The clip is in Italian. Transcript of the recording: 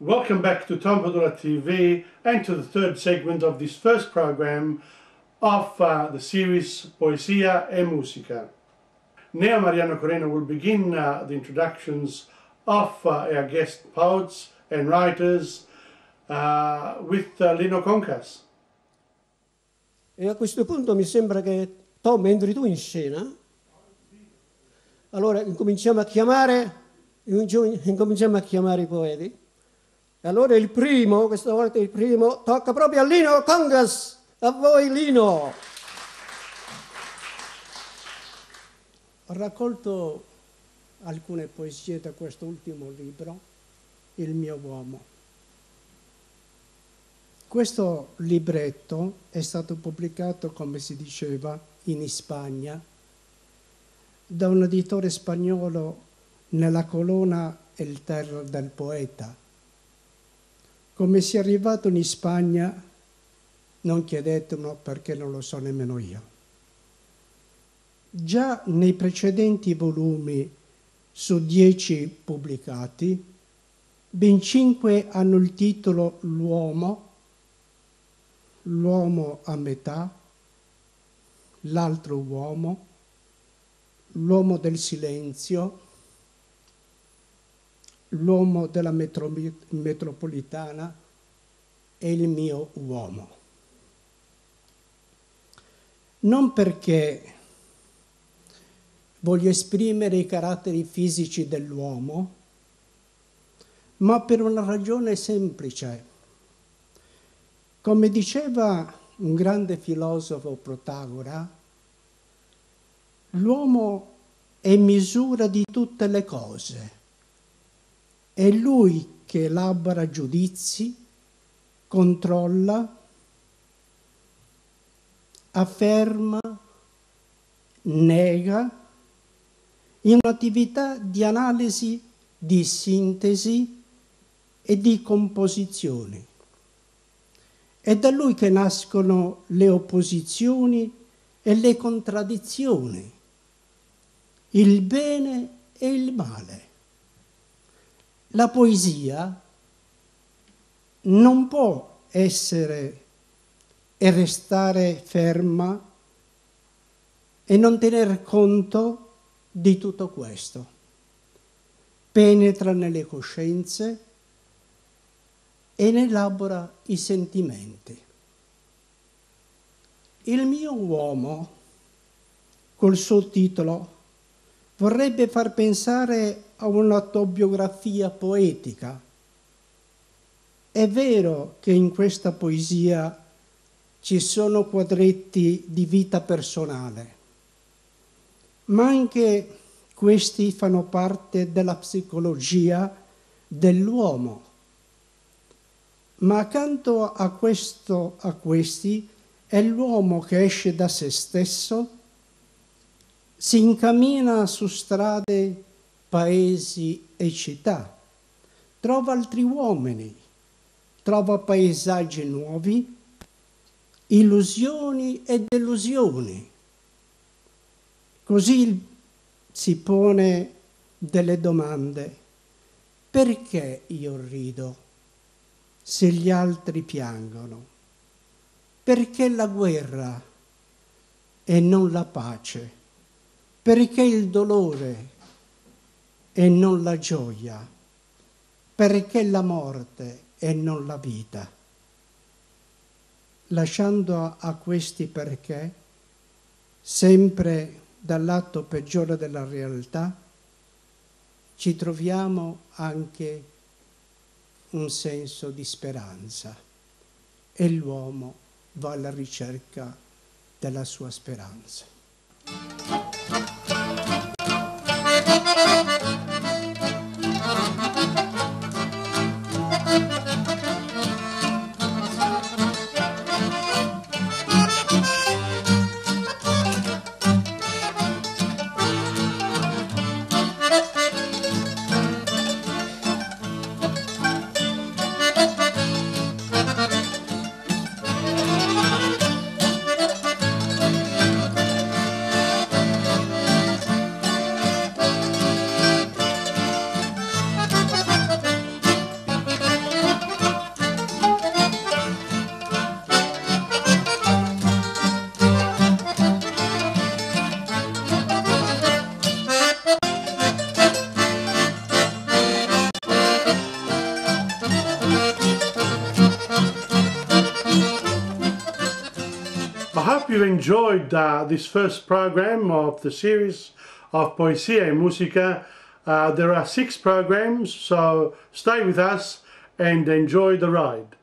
Welcome back to Tom Padula TV and to the third segment of this first program of the series Poesia e Musica. Now Mariano Corena will begin the introductions of our guest poets and writers with Lino Concas. E a questo punto mi sembra che Tom entri tu in scena. Allora incominciamo a chiamare i poeti. Allora il primo, questa volta il primo, tocca proprio a Lino Concas. A voi Lino. Ho raccolto alcune poesie da questo ultimo libro, Il mio uomo. Questo libretto è stato pubblicato, come si diceva, in Spagna, da un editore spagnolo nella collana El Terra del Poeta. Come sia arrivato in Spagna, non chiedetemelo perché non lo so nemmeno io. Già nei precedenti volumi, su 10 pubblicati, ben 5 hanno il titolo L'uomo, L'uomo a metà, L'altro uomo, L'uomo del silenzio, L'uomo della metropolitana e Il mio uomo. Non perché voglio esprimere i caratteri fisici dell'uomo, ma per una ragione semplice. Come diceva un grande filosofo Protagora, l'uomo è misura di tutte le cose. È lui che elabora giudizi, controlla, afferma, nega, in un'attività di analisi, di sintesi e di composizione. È da lui che nascono le opposizioni e le contraddizioni, il bene e il male. La poesia non può essere e restare ferma e non tener conto di tutto questo. Penetra nelle coscienze e ne elabora i sentimenti. Il mio uomo, col suo titolo, vorrebbe far pensare a un'autobiografia poetica. È vero che in questa poesia ci sono quadretti di vita personale, ma anche questi fanno parte della psicologia dell'uomo. Ma accanto a questi è l'uomo che esce da se stesso, si incammina su strade, paesi e città, trova altri uomini, trova paesaggi nuovi, illusioni e delusioni. Così si pone delle domande. Perché io rido se gli altri piangono? Perché la guerra e non la pace? Perché il dolore e non la gioia? Perché la morte e non la vita? Lasciando a questi perché, sempre dal lato peggiore della realtà, ci troviamo anche un senso di speranza e l'uomo va alla ricerca della sua speranza. you enjoyed this first program of the series of Poesia e Musica. There are 6 programs, so stay with us and enjoy the ride.